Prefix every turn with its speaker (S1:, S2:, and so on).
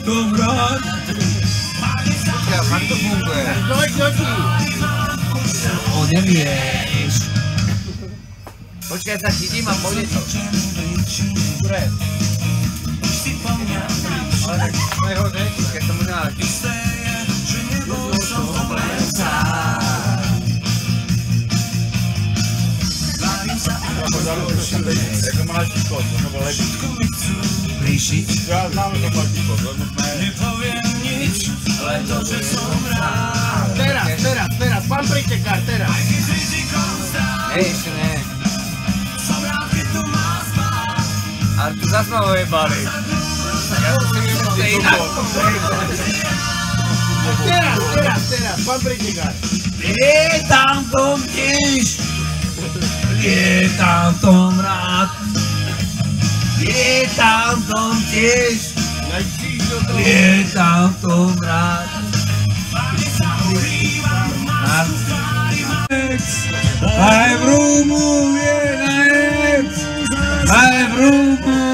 S1: tom rád.
S2: Počkej, fakt to funguje.
S1: Odevieš.
S2: Počkej, sa chytím a pôjde to. Dobre. Ale tak najhoršie, keď to možná...
S3: Jako mladší kód, to bylo lepší.
S1: Blížiť.
S3: Já znám to mladší kód, ale možná je...
S2: Ale to, že som rád.
S4: Teraz, pán pritekár, teraz.
S2: Ešte ne. Ale tu zas ma ojebali. Ja to si myslím, že inak.
S4: Teraz, pán pritekár.
S1: Lietam tom tiež. Lietam tom rád. Lietam tom tiež. Lietam tom rád. Aj v rúmu je najec. Aj v rúmu